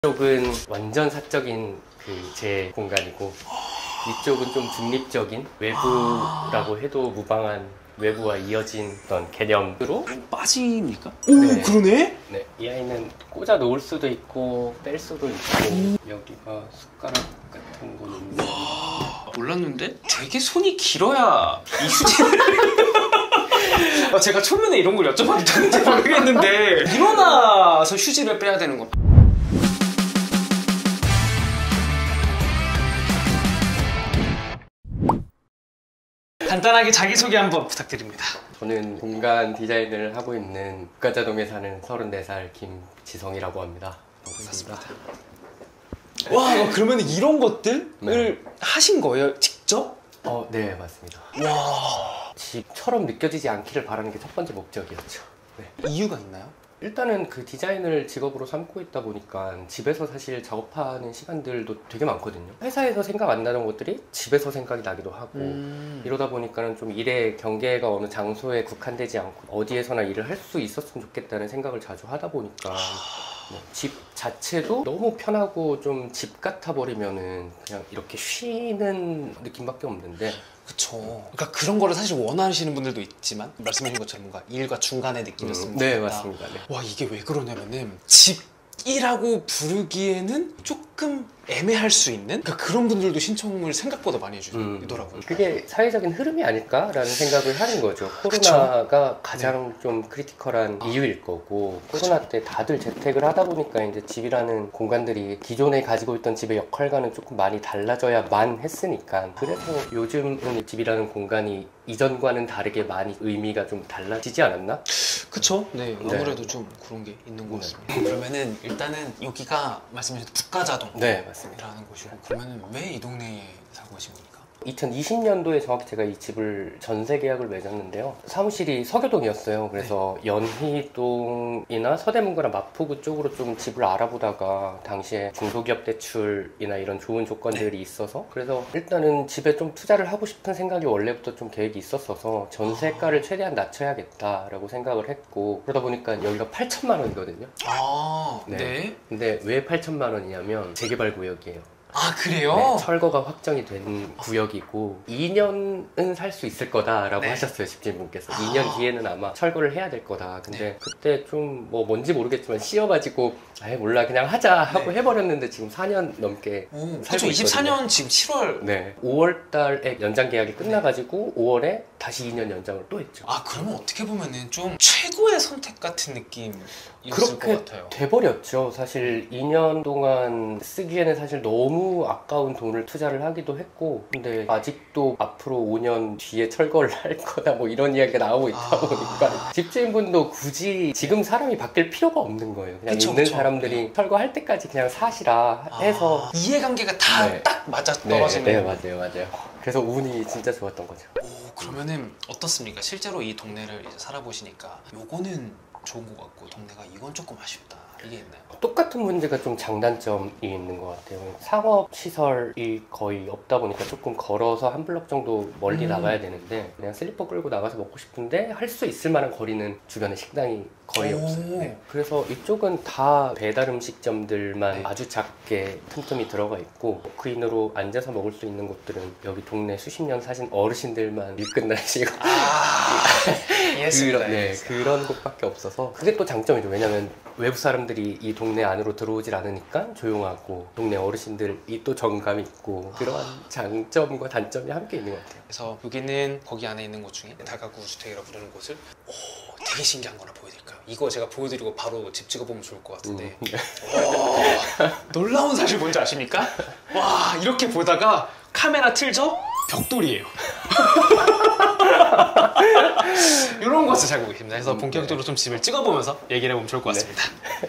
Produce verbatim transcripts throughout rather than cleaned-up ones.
이쪽은 완전 사적인 그 제 공간이고 이쪽은 좀 중립적인 외부라고 해도 무방한 외부와 이어진 어떤 개념으로 빠집니까? 오 네. 그러네? 네, 이 아이는 꽂아 놓을 수도 있고 뺄 수도 있고 여기가 숟가락 같은 거 있는 와 몰랐는데? 되게 손이 길어야 이 휴지를 아, 제가 초면에 이런 걸 여쭤봐도 되는지 모르겠는데 일어나서 휴지를 빼야 되는 거. 간단하게 자기소개 한번 부탁드립니다. 저는 공간 디자인을 하고 있는 국가자동에 사는 서른네 살 김지성이라고 합니다. 반갑습니다. 와 그러면 이런 것들을 네. 하신 거예요? 직접? 어, 네, 맞습니다. 와 집처럼 느껴지지 않기를 바라는 게 첫 번째 목적이었죠. 네. 이유가 있나요? 일단은 그 디자인을 직업으로 삼고 있다 보니까 집에서 사실 작업하는 시간들도 되게 많거든요. 회사에서 생각 안 나는 것들이 집에서 생각이 나기도 하고 음... 이러다 보니까는 좀 일의 경계가 어느 장소에 국한되지 않고 어디에서나 일을 할 수 있었으면 좋겠다는 생각을 자주 하다 보니까 네, 집 자체도 너무 편하고 좀 집 같아 버리면은 그냥 이렇게 쉬는 느낌밖에 없는데 그쵸. 그러니까 그런 거를 사실 원하시는 분들도 있지만 말씀하신 것처럼 뭔가 일과 중간에 느끼셨으면 음, 네, 좋겠다. 맞습니다. 네. 와 이게 왜 그러냐면은 집이라고 부르기에는 조금 애매할 수 있는 그러니까 그런 분들도 신청을 생각보다 많이 해주더라고요. 음, 그게 사회적인 흐름이 아닐까라는 생각을 하는 거죠. 코로나가 그쵸? 가장 네. 좀 크리티컬한 아, 이유일 거고 그쵸? 코로나 때 다들 재택을 하다 보니까 이제 집이라는 공간들이 기존에 가지고 있던 집의 역할과는 조금 많이 달라져야만 했으니까 그래서 요즘은 집이라는 공간이 이전과는 다르게 많이 의미가 좀 달라지지 않았나? 그쵸? 네, 아무래도 네. 좀 그런 게 있는 것 같습니다. 네. 그러면은 일단은 여기가 말씀하신 국가자동 네, 맞습니다. 라는 곳이고 그러면은 왜 이 동네에 살고 계신 겁니까? 이천이십 년도에 정확히 제가 이 집을 전세 계약을 맺었는데요. 사무실이 서교동이었어요. 그래서 네. 연희동이나 서대문구나 마포구 쪽으로 좀 집을 알아보다가 당시에 중소기업 대출이나 이런 좋은 조건들이 네. 있어서 그래서 일단은 집에 좀 투자를 하고 싶은 생각이 원래부터 좀 계획이 있었어서 전세가를 최대한 낮춰야겠다라고 생각을 했고 그러다 보니까 여기가 팔천만 원이거든요. 아, 네. 네. 근데 왜 팔천만 원이냐면 재개발 구역이에요. 아 그래요? 네, 철거가 확정이 된 구역이고 이 년은 살 수 있을 거다라고 네. 하셨어요 집주인분께서. 아. 이 년 뒤에는 아마 철거를 해야 될 거다. 근데 네. 그때 좀 뭐 뭔지 모르겠지만 씌어가지고 아예 몰라 그냥 하자 하고 네. 해버렸는데 지금 사 년 넘게 오, 살고 그렇죠. 있거든요. 이십사 년 지금 칠월. 네, 오월 달에 연장 계약이 끝나가지고 네. 오월에 다시 이 년 연장을 또 했죠. 아 그러면 어떻게 보면은 좀 최고의 선택 같은 느낌이었을 것 같아요. 돼버렸죠. 사실 이 년 동안 쓰기에는 사실 너무 아까운 돈을 투자를 하기도 했고 근데 아직도 앞으로 오 년 뒤에 철거를 할 거다 뭐 이런 이야기가 나오고 있다 아... 보니까 집주인분도 굳이 지금 사람이 바뀔 필요가 없는 거예요. 그냥 그쵸, 있는 그쵸. 사람들이 네. 철거할 때까지 그냥 사시라 해서 아... 이해관계가 다 딱 네. 맞아 네, 떨어지는. 네 맞아요 맞아요. 그래서 운이 진짜 좋았던 거죠. 오 그러면은 어떻습니까? 실제로 이 동네를 이제 살아보시니까 요거는 좋은 것 같고 동네가 이건 조금 아쉽다 이게 있나요? 똑같은 문제가 좀 장단점이 있는 것 같아요. 상업 시설이 거의 없다 보니까 조금 걸어서 한 블럭 정도 멀리 음. 나가야 되는데 그냥 슬리퍼 끌고 나가서 먹고 싶은데 할 수 있을 만한 거리는 주변에 식당이 거의 오. 없어요. 네. 그래서 이쪽은 다 배달 음식점들만 네. 아주 작게 틈틈이 들어가 있고 워크인으로 앉아서 먹을 수 있는 곳들은 여기 동네 수십 년 사신 어르신들만 일 끝나시고 아 이해했습니다. 그런, 네, 그런 곳밖에 없어서 그게 또 장점이죠. 왜냐면 외부 사람들이 이 동네 안으로 들어오질 않으니까 조용하고 동네 어르신들이 또 정감 있고 그러한 장점과 단점이 함께 있는 것 같아요. 그래서 여기는 거기 안에 있는 곳 중에 다가구 주택이라고 부르는 곳을 오 되게 신기한 거나 보여드릴까요? 이거 제가 보여드리고 바로 집 찍어보면 좋을 것 같은데 음, 네. 와, 놀라운 사실 뭔지 아십니까? 와 이렇게 보다가 카메라 틀죠? 벽돌이에요. 이런 것을 잘 보고 계십니다. 그래서 본격적으로 좀 집을 찍어보면서 얘기를 해보면 좋을 것 같습니다.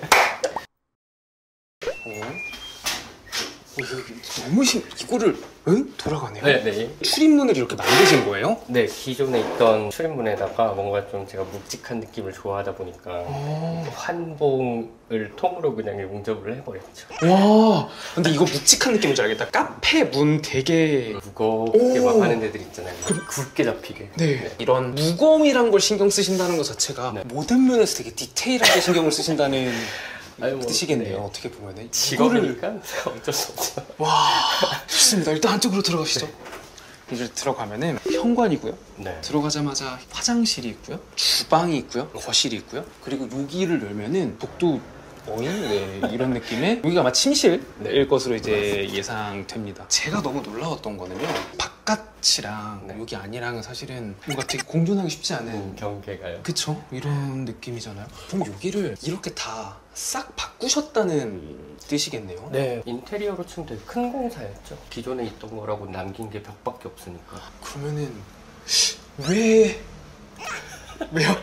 네. 어, 너무 신 이거를 응? 돌아가네요. 네, 네. 출입문을 이렇게 만드신 거예요? 네, 기존에 있던 출입문에다가 뭔가 좀 제가 묵직한 느낌을 좋아하다 보니까 오. 환봉을 통으로 그냥 용접을 해버렸죠. 와, 근데 이거 묵직한 느낌인 줄 알겠다. 카페 문 되게 무겁게 오. 막 하는 데들 있잖아요. 굵게 잡히게. 네. 네. 이런 무거움이란 걸 신경 쓰신다는 것 자체가 네. 모든 면에서 되게 디테일하게 신경을 쓰신다는 아유, 뭐, 드시겠네요. 네. 어떻게 보면은 직업이니까 어쩔 수 없죠. 와, 좋습니다. 일단 안쪽으로 들어가시죠. 네. 이제 들어가면은 현관이고요. 네. 들어가자마자 화장실이 있고요. 주방이 있고요. 거실이 있고요. 그리고 여기를 열면은 복도 어잉? 네, 이런 느낌의 여기가 아마 침실일 네. 것으로 이제 예상됩니다. 제가 너무 놀라웠던 거는요. 바깥이랑 네. 여기 안이랑은 사실은 뭔가 되게 공존하기 쉽지 않은 음, 경계가요. 그쵸? 이런 느낌이잖아요. 그럼 여기를 이렇게 다 싹 바꾸셨다는 뜻이겠네요. 네. 인테리어로 치면 되게 큰 공사였죠. 기존에 있던 거라고 남긴 게 벽밖에 없으니까. 그러면은 왜 왜요?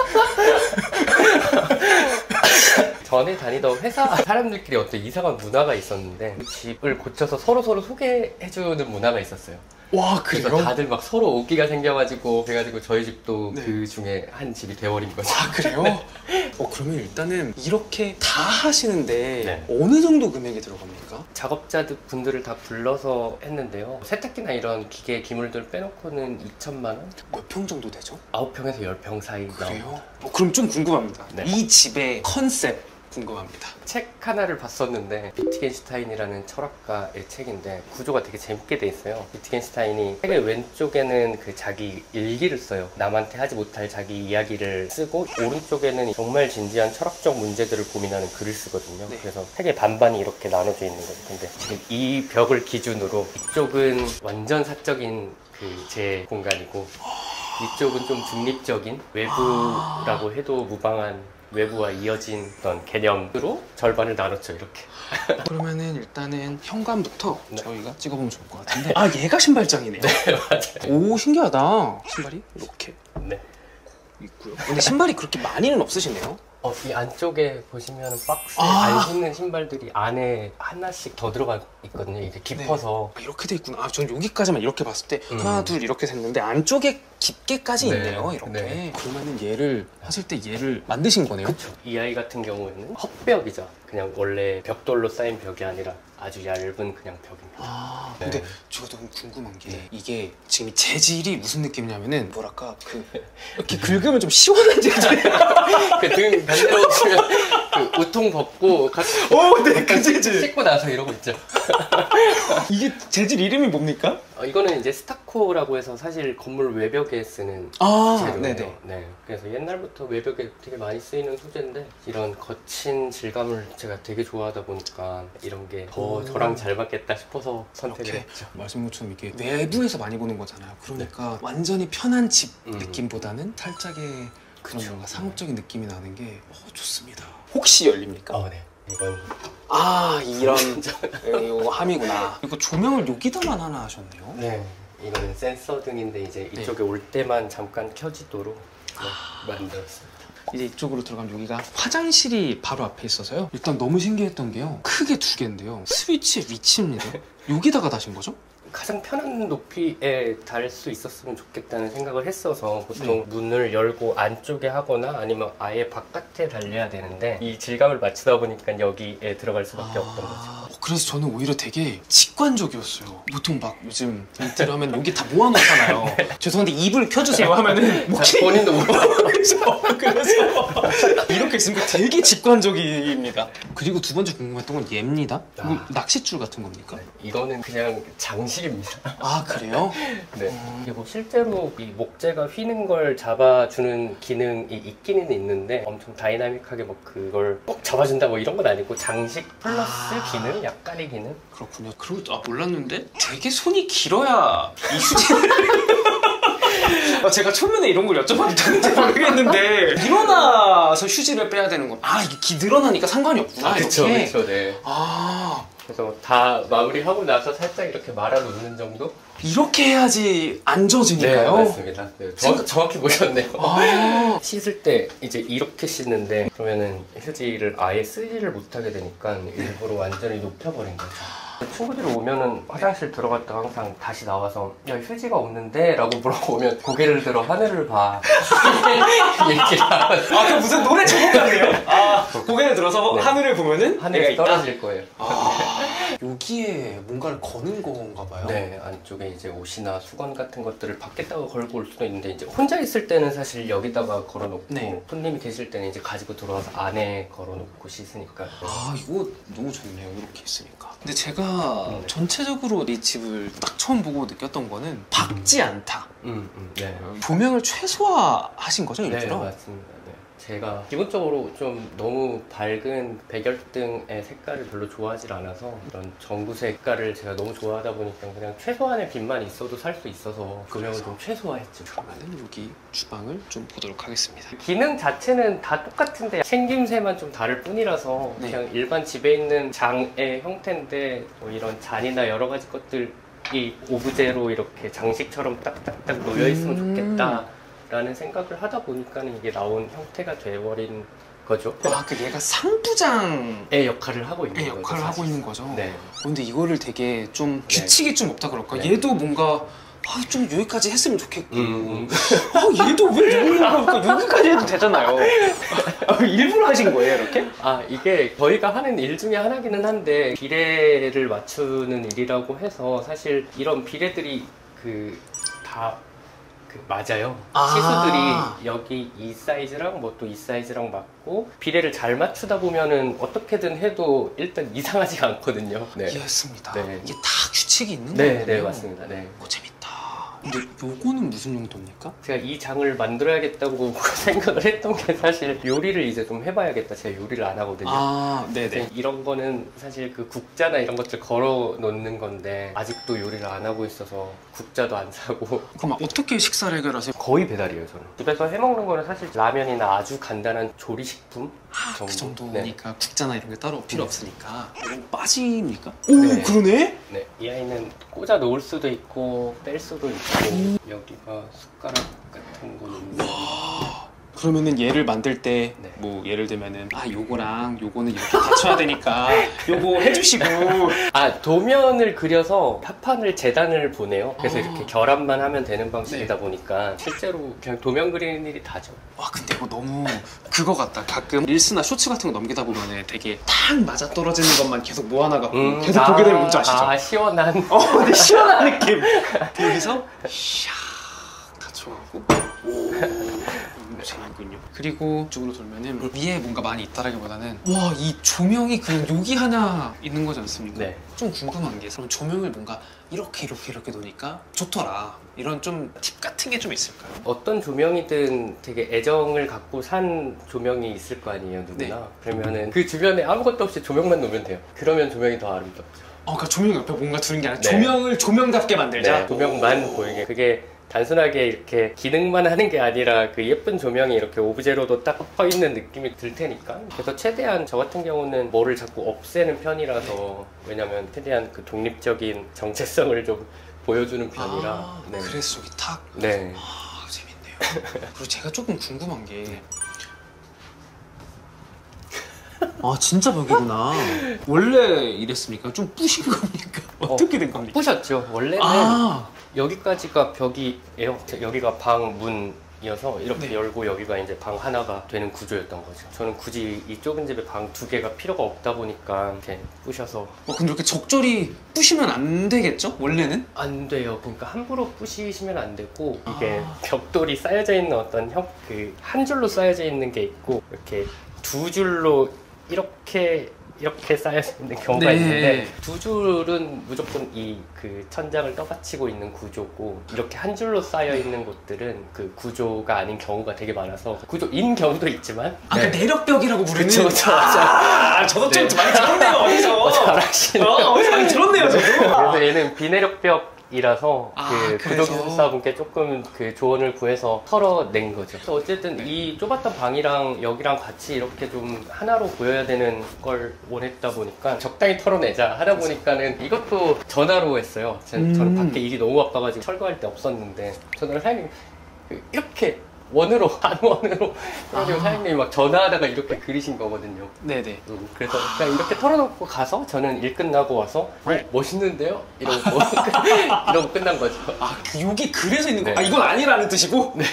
전에 다니던 회사 사람들끼리 어떤 이상한 문화가 있었는데 집을 고쳐서 서로서로 소개해주는 문화가 있었어요. 와, 그래서 그래요? 다들 막 서로 오기가 생겨가지고 그래가지고 저희 집도 네. 그 중에 한 집이 돼버린 거죠. 아, 그래요? 어, 그러면 일단은 이렇게 다 하시는데 네. 어느 정도 금액이 들어갑니까? 작업자들 분들을 다 불러서 했는데요. 세탁기나 이런 기계 기물들 빼놓고는 이천만 원? 몇 평 정도 되죠? 아홉 평에서 열 평 사이 그래요? 나옵니다. 어, 그럼 좀 궁금합니다. 네. 이 집의 컨셉 궁금합니다. 책 하나를 봤었는데 비트겐슈타인이라는 철학가의 책인데 구조가 되게 재밌게 돼 있어요. 비트겐슈타인이 책의 왼쪽에는 그 자기 일기를 써요. 남한테 하지 못할 자기 이야기를 쓰고 오른쪽에는 정말 진지한 철학적 문제들을 고민하는 글을 쓰거든요. 네. 그래서 책의 반반이 이렇게 나눠져 있는 거죠. 근데 지금 이 벽을 기준으로 이쪽은 완전 사적인 그 제 공간이고 이쪽은 좀 중립적인 외부라고 해도 무방한 외부와 이어진 어떤 개념으로 절반을 나눴죠, 이렇게. 그러면은 일단은 현관부터 네. 저희가 찍어보면 좋을 것 같은데 아, 얘가 신발장이네요. 네, 맞아요. 오, 신기하다. 신발이 이렇게 네. 있고요. 근데 신발이 그렇게 많이는 없으시네요. 어, 이 안쪽에 보시면 박스에 아. 안 신는 신발들이 안에 하나씩 더 들어가 있거든요. 이게 깊어서. 아, 이렇게 돼 있구나. 아, 전 여기까지만 이렇게 봤을 때 음. 하나, 둘 이렇게 샜는데 안쪽에 깊게까지 네. 있네요. 이렇게. 네. 그러면은 얘를 하실 때 얘를 만드신 거네요. 그렇죠. 이 아이 같은 경우에는 헛벽이죠. 그냥 원래 벽돌로 쌓인 벽이 아니라 아주 얇은 그냥 벽입니다. 아, 네. 근데 제가 너무 궁금한 게 네. 이게 지금 이 재질이 무슨 느낌이냐면은 뭐랄까 그 이렇게 긁으면 좀 시원한 재질. 그 등 반대로 보시면 그 우통 벗고 같이 오, 네, 그 재질. 씻고 나서 이러고 있죠. 이게 재질 이름이 뭡니까? 어, 이거는 이제 스타코라고 해서 사실 건물 외벽에 쓰는 아, 재료예요. 네네. 네. 그래서 옛날부터 외벽에 되게 많이 쓰이는 소재인데 이런 거친 질감을 제가 되게 좋아하다 보니까 이런 게 더 오. 저랑 잘 맞겠다 싶어서 선택을 이렇게 했죠. 말씀 것처럼 이게 외부에서 많이 보는 거잖아요. 그러니까 완전히 편한 집 음. 느낌보다는 살짝의 그런 그쵸. 뭔가 상업적인 느낌이 나는 게 어, 좋습니다. 혹시 열립니까? 어, 네. 이건 아, 이런 이거 함이구나. 이거 조명을 여기다만 하나 하셨네요. 네. 이거는 센서 등인데 이제 이쪽에 올 때만 잠깐 켜지도록 네, 만들었습니다. 이제 이쪽으로 들어가면 여기가 화장실이 바로 앞에 있어서요. 일단 너무 신기했던 게요. 크게 두 개인데요. 스위치의 위치입니다. 여기다가 다신 거죠? 가장 편한 높이에 달 수 있었으면 좋겠다는 생각을 했어서 보통 네. 문을 열고 안쪽에 하거나 아니면 아예 바깥에 달려야 되는데 이 질감을 맞추다 보니까 여기에 들어갈 수밖에 아... 없던 거죠. 그래서 저는 오히려 되게 직관적이었어요. 보통 막 요즘 인테리어 하면 여기 다 모아놓잖아요. 네. 죄송한데 이불 켜주세요 하면은 뭐 자, 본인도 모르고 그래서, 그래서 이렇게 있으니까 되게 직관적입니다. 그리고 두 번째 궁금했던 건 얘입니다. 이거 아. 낚싯줄 같은 겁니까? 이거는 그냥 장식입니다. 아, 그래요? 네. 음... 그리고 실제로 이 목재가 휘는 걸 잡아주는 기능이 있기는 있는데 엄청 다이나믹하게 뭐 그걸 꼭 잡아준다 뭐 이런 건 아니고 장식 플러스 아... 기능? 약간의 기능? 그렇군요. 그리고 아, 몰랐는데 되게 손이 길어야 이 휴지를 아, 제가 초면에 이런 걸 여쭤봐도 되는지 모르겠는데 일어나서 휴지를 빼야 되는 거. 아, 이게 기 늘어나니까 상관이 없구나. 아, 그쵸, 이렇게. 그쵸, 네. 아, 그래서 다 마무리하고 나서 살짝 이렇게 말아 놓는 정도? 이렇게 해야지 안 젖으니까요. 네, 맞습니다. 네, 정, 정확히 보셨네요. 아, 씻을 때 이제 이렇게 씻는데 그러면은 휴지를 아예 쓰지를 못하게 되니까 일부러 완전히 높여버린 거죠. 친구들이 오면은 화장실 들어갔다가 항상 다시 나와서 야 휴지가 없는데? 라고 물어보면 고개를 들어 하늘을 봐 얘기를 하거든요. 아, 그 무슨 노래 제목 같네요? 아, 고개를 들어서 네. 하늘을 보면은 하늘에 내가 떨어질 있다? 거예요. 아, 여기에 뭔가를 거는 건가 봐요. 네, 안쪽에 이제 옷이나 수건 같은 것들을 밖에다가 걸고 올 수도 있는데 이제 혼자 있을 때는 사실 여기다가 걸어놓고 네. 손님이 계실 때는 이제 가지고 들어와서 안에 걸어놓고 씻으니까. 아, 이거 너무 좋네요. 이렇게 있으니까. 근데 제가 네. 전체적으로 이 집을 딱 처음 보고 느꼈던 거는 밝지 않다. 음, 음, 네. 조명을 최소화하신 거죠, 네, 일부러? 맞습니다. 네. 제가 기본적으로 좀 너무 밝은 백열등의 색깔을 별로 좋아하지 않아서 이런 전구색 색깔을 제가 너무 좋아하다 보니까 그냥 최소한의 빛만 있어도 살 수 있어서 조명을 좀 최소화했죠. 그러면은 여기 주방을 좀 보도록 하겠습니다. 기능 자체는 다 똑같은데 생김새만 좀 다를 뿐이라서 네. 그냥 일반 집에 있는 장의 형태인데 뭐 이런 잔이나 여러 가지 것들이 오브제로 이렇게 장식처럼 딱딱딱 놓여 있으면 음. 좋겠다 라는 생각을 하다 보니까 이게 나온 형태가 돼버린 거죠. 아, 그 얘가 상부장의 의 역할을 하고 있는 거죠. 역할을 하고 사실. 있는 거죠? 네. 어, 근데 이거를 되게 좀 네. 규칙이 좀 없다 그럴까? 네. 얘도 뭔가 아, 좀 여기까지 했으면 좋겠고 음. 아, 얘도 왜 여기까지 그러니까 여기까지 해도 되잖아요. 아, 일부러 하신 거예요, 이렇게? 아, 이게 저희가 하는 일 중에 하나기는 한데 비례를 맞추는 일이라고 해서 사실 이런 비례들이 그 다 그 맞아요. 아. 치수들이 여기 이 사이즈랑 뭐 또 이 사이즈랑 맞고 비례를 잘 맞추다 보면은 어떻게든 해도 일단 이상하지가 않거든요. 네. 이해했습니다. 네. 이게 다 규칙이 있는 네, 거군요. 네, 맞습니다. 네. 오, 재밌다. 근데 요거는 무슨 용도입니까? 제가 이 장을 만들어야겠다고 생각을 했던 게 사실 요리를 이제 좀 해봐야겠다. 제가 요리를 안 하거든요. 아, 근데 이런 거는 사실 그 국자나 이런 것들 걸어 놓는 건데 아직도 요리를 안 하고 있어서 국자도 안 사고 그럼 어떻게 식사를 해결하세요? 거의 배달이에요. 저는 집에서 해먹는 거는 사실 라면이나 아주 간단한 조리식품 아, 정도? 그 정도니까 국자나 이런 게 따로 필요 네. 없으니까. 이거 빠집니까? 오, 네. 그러네? 네, 이 아이는 꽂아 놓을 수도 있고 뺄 수도 있고 여기가 숟가락 같은 거는 와. 그러면은 얘를 만들 때 뭐 네. 예를 들면은 아, 요거랑 요거는 이렇게 갖춰야 되니까 요거 해주시고. 아, 도면을 그려서 파판을 재단을 보내요. 그래서 아. 이렇게 결합만 하면 되는 방식이다 네. 보니까 실제로 그냥 도면 그리는 일이 다죠. 와, 근데 이거 너무 그거 같다. 가끔 릴스나 쇼츠 같은 거 넘기다 보면은 되게 탁 맞아 떨어지는 것만 계속 모아놔갖고 음, 계속 아, 보게 되는 문제 아시죠? 아, 시원한. 어, 근데 시원한 느낌. 여기서 샥 갖춰갖고 오, 재밌군요. 그리고 이쪽으로 돌면은 위에 뭔가 많이 있다라기보다는 와, 이 조명이 그냥 여기 하나 있는 거지 않습니까? 네. 좀 궁금한 게 그럼 조명을 뭔가 이렇게 이렇게 이렇게 놓으니까 좋더라. 이런 좀 팁 같은 게 좀 있을까요? 어떤 조명이든 되게 애정을 갖고 산 조명이 있을 거 아니에요, 누구나. 네. 그러면은 그 주변에 아무것도 없이 조명만 놓으면 돼요. 그러면 조명이 더 아름답죠. 어, 그러니까 조명 옆에 뭔가 두는 게 아니라 네. 조명을 조명답게 만들자. 네, 조명만 보이게. 그게 단순하게 이렇게 기능만 하는 게 아니라 그 예쁜 조명이 이렇게 오브제로도 딱 서 있는 느낌이 들 테니까. 그래서 최대한 저 같은 경우는 뭐를 자꾸 없애는 편이라서 왜냐면 최대한 그 독립적인 정체성을 좀 보여주는 편이라. 아, 네. 그래서 여기 탁. 네. 아, 재밌네요. 그리고 제가 조금 궁금한 게 아, 진짜 벽이구나. 원래 이랬습니까? 좀 부신 겁니까? 어떻게 된 겁니까? 부셨죠. 원래는 아, 여기까지가 벽이에요. 여기가 방 문이어서 이렇게 네. 열고 여기가 이제 방 하나가 되는 구조였던 거죠. 저는 굳이 이 좁은 집에 방 두 개가 필요가 없다 보니까 이렇게 부셔서. 어, 근데 이렇게 적절히 부시면 안 되겠죠? 원래는? 안 돼요. 그러니까 함부로 부시시면 안 되고 이게 아. 벽돌이 쌓여져 있는 어떤 형, 그 한 줄로 쌓여져 있는 게 있고 이렇게 두 줄로 이렇게 이렇게 쌓여져 있는 경우가 네. 있는데 두 줄은 무조건 이 그 천장을 떠받치고 있는 구조고 이렇게 한 줄로 쌓여 있는 곳들은 그 구조가 아닌 경우가 되게 많아서 구조인 경우도 있지만 아, 그 내력벽이라고 부르는. 그쵸, 그쵸, 아, 저도 좀 네. 많이 들었네요, 어디서. 어, 잘하시네요. 어, 어디서 많이 들었네요, 저도. 그래서 얘는 비내력벽 이라서 아, 그 그래서? 구조기술사분께 조금 그 조언을 구해서 털어낸 거죠. 그래서 어쨌든 이 좁았던 방이랑 여기랑 같이 이렇게 좀 하나로 보여야 되는 걸 원했다 보니까 적당히 털어내자 하다 보니까는 이것도 전화로 했어요. 저는, 음. 저는 밖에 일이 너무 바빠가지고 철거할 때 없었는데 전화를 사장님 이렇게 원으로 한 원으로 그래가지고 아. 사장님이 막 전화하다가 이렇게 그리신 거거든요. 네네. 음, 그래서 그냥 이렇게 털어놓고 가서 저는 일 끝나고 와서 어, 멋있는데요? 이러고 이러고 끝난 거죠. 아, 여기 그래서 있는 거. 네. 아, 이건 아니라는 뜻이고. 네.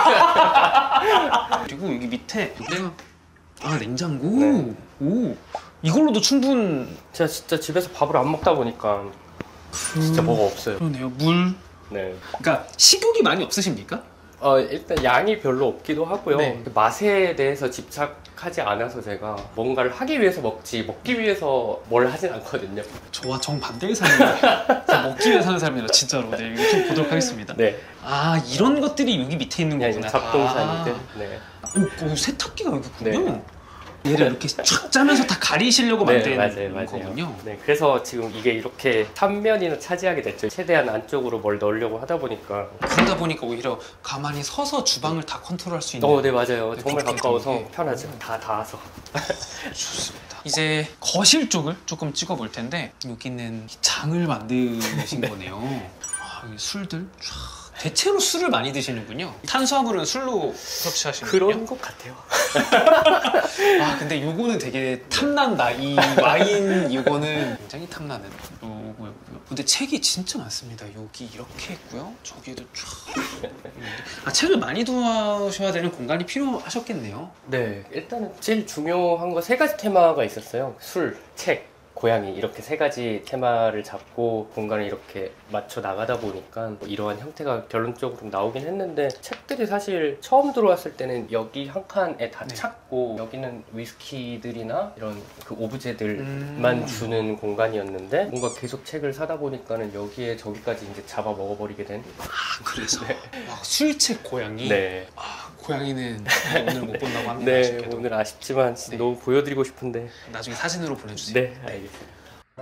그리고 여기 밑에 내가 아 냉장고. 네. 오. 이걸로도 충분. 제가 진짜 집에서 밥을 안 먹다 보니까 진짜 뭐가 없어요. 그러네요. 물. 네. 그러니까 식욕이 많이 없으십니까? 어, 일단 양이 별로 없기도 하고요. 네. 그 맛에 대해서 집착하지 않아서 제가 뭔가를 하기 위해서 먹지 먹기 위해서 뭘 하진 않거든요. 저와 정반대의 삶이에요. 먹기 위해 사는 사람이라 진짜로. 네, 이거 좀 보도록 하겠습니다. 네. 아, 이런 것들이 여기 밑에 있는 그냥 거구나. 이제 잡동사니들. 아. 네. 오, 오, 세탁기가 여기 있군요. 네. 얘를 이렇게 쫙 짜면서 다 가리시려고 네, 만든 맞아요, 맞아요. 거군요. 네, 그래서 지금 이게 이렇게 삼 면이나 차지하게 됐죠. 최대한 안쪽으로 뭘 넣으려고 하다 보니까. 그러다 보니까 오히려 가만히 서서 주방을 다 컨트롤할 수 있는. 어, 네, 맞아요. 네, 정말 그렇게 가까워서 되게. 편하죠. 다 닿아서. 좋습니다. 이제 거실 쪽을 조금 찍어 볼 텐데 여기는 장을 만드신 거네요. 아, 여기 술들 쫙. 대체로 술을 많이 드시는군요. 탄수화물은 술로 섭취하시는군요. 그런 것 같아요. 아, 근데 요거는 되게 탐난다. 이 와인 이거는 굉장히 탐나는 요거였고요. 근데 책이 진짜 많습니다. 여기 이렇게 있고요. 저기에도 쫙 있는데. 아, 책을 많이 두셔야 되는 공간이 필요하셨겠네요. 네, 일단은 제일 중요한 거 세 가지 테마가 있었어요. 술, 책, 고양이 이렇게 세 가지 테마를 잡고 공간을 이렇게 맞춰 나가다 보니까 뭐 이러한 형태가 결론적으로 나오긴 했는데 책들이 사실 처음 들어왔을 때는 여기 한 칸에 다 네. 찾고 여기는 위스키들이나 이런 그 오브제들만 음. 주는 공간이었는데 뭔가 계속 책을 사다 보니까는 여기에 저기까지 이제 잡아 먹어버리게 된. 아, 그래서 와, 술책 고양이. 네. 아, 고양이는 오늘 못 본다고 합니다. 네, 아쉽게도. 오늘 아쉽지만 진짜 네. 너무 보여드리고 싶은데. 나중에 사진으로 보내주세요. 네, 알겠습니다.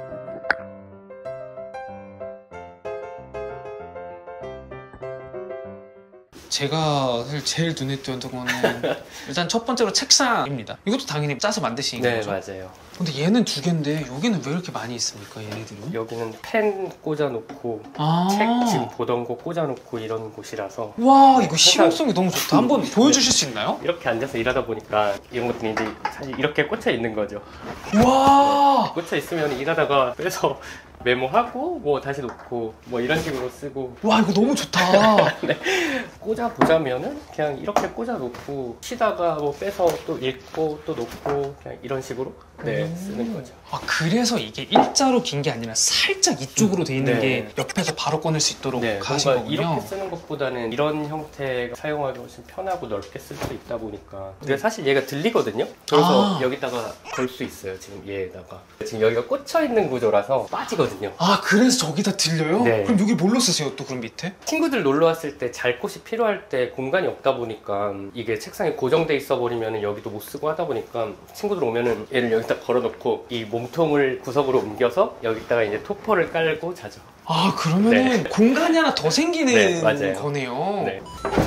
제가 사실 제일 눈에 띄었던 거는 일단 첫 번째로 책상입니다. 이것도 당연히 짜서 만드신 네, 거죠? 맞아요. 근데 얘는 두 개인데 여기는 왜 이렇게 많이 있습니까, 얘네들은? 여기는 펜 꽂아놓고 아, 책 지금 보던 거 꽂아놓고 이런 곳이라서 와, 이거 실용성이 너무 좋다. 한번 보여주실 수 있나요? 이렇게 앉아서 일하다 보니까 이런 것들이 이제 사실 이렇게 꽂혀 있는 거죠. 와, 꽂혀 있으면 일하다가 빼서 메모하고 뭐 다시 놓고 뭐 이런 식으로 쓰고. 와, 이거 너무 좋다. 꽂아 보자면은 그냥 이렇게 꽂아 놓고 쉬다가 뭐 빼서 또 읽고 또 놓고 그냥 이런 식으로 네 음. 쓰는 거죠. 아, 그래서 이게 일자로 긴 게 아니라 살짝 이쪽으로 돼 있는 네. 게 옆에서 바로 꺼낼 수 있도록 네, 하신 뭔가 거군요. 이렇게 쓰는 것보다는 이런 형태가 사용하기 훨씬 편하고 넓게 쓸 수 있다 보니까. 근데 사실 얘가 들리거든요. 그래서 아. 여기다가 걸 수 있어요. 지금 얘에다가 지금 여기가 꽂혀 있는 구조라서 빠지거든요. 아, 그래서 저기다 들려요? 네. 그럼 여기 뭘로 쓰세요, 또 그럼 밑에? 친구들 놀러 왔을 때 잘 곳이 필요할 때 공간이 없다 보니까 이게 책상에 고정돼 있어 버리면 여기도 못 쓰고 하다 보니까 친구들 오면은 얘를 여기다 걸어놓고 이 몸통을 구석으로 옮겨서 여기다가 이제 토퍼를 깔고 자죠. 아, 그러면은 공간이 하나 더 생기는 네, 맞아요. 거네요. 네.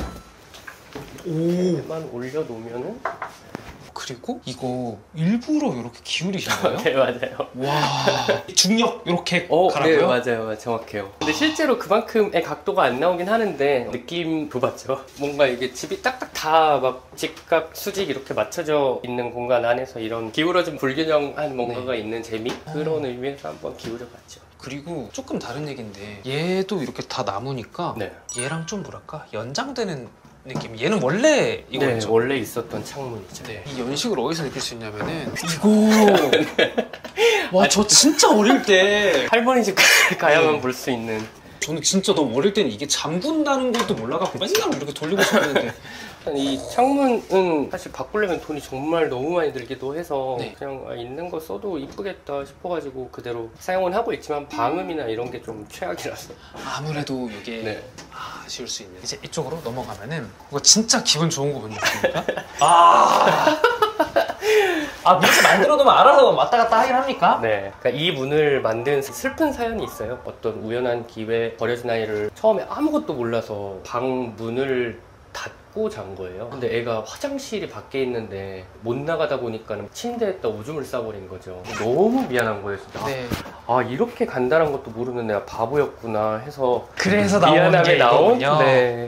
오, 만 올려놓으면은 그리고 이거 일부러 이렇게 기울이신 거예요? 네, 맞아요. 와, 중력 이렇게 어, 가라고요? 네, 맞아요. 정확해요. 근데 실제로 그만큼의 각도가 안 나오긴 하는데 느낌도 맞죠. 뭔가 이게 집이 딱딱 다 막 직각, 수직 이렇게 맞춰져 있는 공간 안에서 이런 기울어진 불균형한 뭔가가 있는 재미? 그런 의미에서 한번 기울여봤죠. 그리고 조금 다른 얘기인데 얘도 이렇게 다 나무니까 네. 얘랑 좀 뭐랄까 연장되는 느낌. 얘는 원래 네, 이거죠. 원래 있었던 창문이죠. 네. 이 연식을 어디서 느낄 수 있냐면은 이거 와, 저 진짜 어릴 때 할머니 집 가야만 네. 볼 수 있는. 저는 진짜 너무 어릴 때는 이게 잠근다는 것도 몰라갖고 맨날 이렇게 돌리고 싶었는데 이 창문은 사실 바꾸려면 돈이 정말 너무 많이 들기도 해서 네. 그냥 아, 있는 거 써도 이쁘겠다 싶어가지고 그대로 사용은 하고 있지만 방음이나 이런 게 좀 최악이라서. 아무래도 이게 네. 아, 아쉬울 수 있는. 이제 이쪽으로 넘어가면은 이거 진짜 기분 좋은 거 뭔지 아십니까? 아, 아, 밑에 만들어 놓으면 알아서 왔다 갔다 하긴 합니까? 네, 그러니까 이 문을 만든 슬픈 사연이 있어요. 어떤 우연한 기회에 버려진 아이를 처음에 아무것도 몰라서 방 문을 닫고 잔 거예요. 근데 애가 화장실이 밖에 있는데 못 나가다 보니까는 침대에다 오줌을 싸버린 거죠. 너무 미안한 거예요, 진짜. 네. 아, 이렇게 간단한 것도 모르는 내가 바보였구나 해서 그래서 나오는 게 미안함에 나온 이거군요. 네.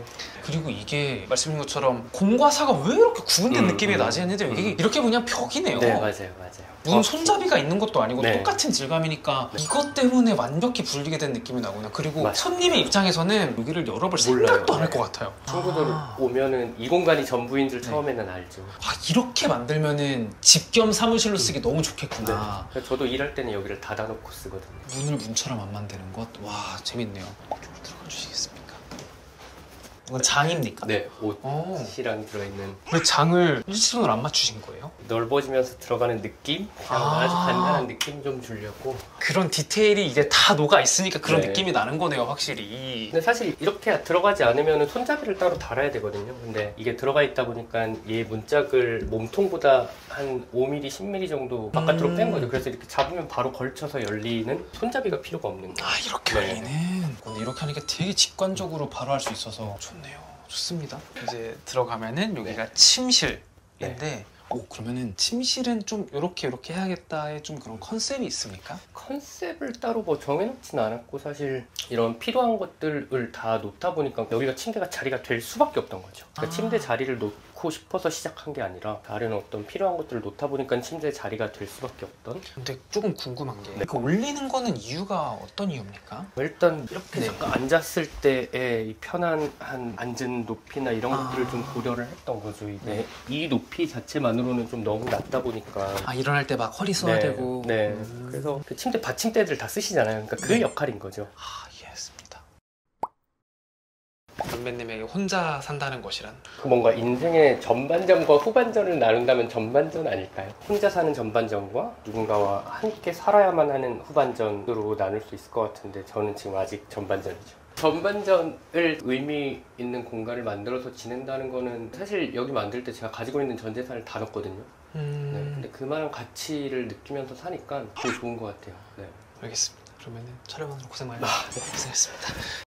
그리고 이게 말씀하신 것처럼 공과 사가 왜 이렇게 구분된 음, 느낌이 음, 나지 했는데 음. 이게 이렇게 보면 벽이네요. 네, 맞아요, 맞아요. 무슨 손잡이가 있는 것도 아니고 네. 똑같은 질감이니까 이것 때문에 완벽히 분리게 된 느낌이 나구나. 그리고 맞아요. 손님의 입장에서는 여기를 열어볼 몰라요. 생각도 안 할 네. 것 같아요. 친구들 아. 오면은 이 공간이 전부인 줄 네. 처음에는 알죠. 아, 이렇게 만들면은 집 겸 사무실로 쓰기 너무 좋겠구나. 그래서 저도 일할 때는 여기를 닫아놓고 쓰거든요. 문을 문처럼 안 만드는 것? 와, 재밌네요. 이쪽으로 들어가 주시겠습니까? 이건 장입니까? 네, 어. 옷이랑 들어있는 왜 장을 일직선으로 안 맞추신 거예요? 넓어지면서 들어가는 느낌? 그냥 아. 아주 간단한 느낌 좀 주려고. 그런 디테일이 이제 다 녹아 있으니까 그런 네. 느낌이 나는 거네요, 확실히. 근데 사실 이렇게 들어가지 않으면 손잡이를 따로 달아야 되거든요. 근데 이게 들어가 있다 보니까 얘 문짝을 몸통보다 한 오 밀리미터, 십 밀리미터 정도 바깥으로 음. 뺀 거죠. 그래서 이렇게 잡으면 바로 걸쳐서 열리는 손잡이가 필요가 없는 거예요. 아, 이렇게 네. 열리는. 근데 이렇게 하니까 되게 직관적으로 바로 할 수 있어서 좋네요. 좋습니다. 이제 들어가면은 여기가 침실인데 오, 그러면은 침실은 좀 이렇게 이렇게 해야겠다의 좀 그런 컨셉이 있습니까? 컨셉을 따로 뭐 정해놓진 않았고 사실 이런 필요한 것들을 다 놓다 보니까 여기가 침대가 자리가 될 수밖에 없던 거죠. 그러니까 아. 침대 자리를 놓고 싶어서 시작한 게 아니라 다른 어떤 필요한 것들을 놓다 보니까 침대 자리가 될 수밖에 없던. 근데 조금 궁금한 게 네. 그 올리는 거는 이유가 어떤 이유입니까? 일단 이렇게 네. 잠깐 앉았을 때의 이 편안한 앉은 높이나 이런 아. 것들을 좀 고려를 했던 거죠. 이게 이 높이 자체만으로는 좀 너무 낮다 보니까. 아, 일어날 때 막 허리 써야 네, 되고. 네. 음. 그래서 그 침대 받침대들 다 쓰시잖아요. 그러니까 그 네. 역할인 거죠. 아, 이해했습니다. 선배님에게 혼자 산다는 것이란? 그 뭔가 인생의 전반전과 후반전을 나눈다면 전반전 아닐까요? 혼자 사는 전반전과 누군가와 함께 살아야만 하는 후반전으로 나눌 수 있을 것 같은데 저는 지금 아직 전반전이죠. 전반전을 의미 있는 공간을 만들어서 지낸다는 거는 사실 여기 만들 때 제가 가지고 있는 전 재산을 다 넣었거든요. 음... 네, 근데 그만한 가치를 느끼면서 사니까 되게 좋은 것 같아요. 네. 알겠습니다. 그러면은 촬영하느라 고생 많이 하셨습니다. 고생했습니다.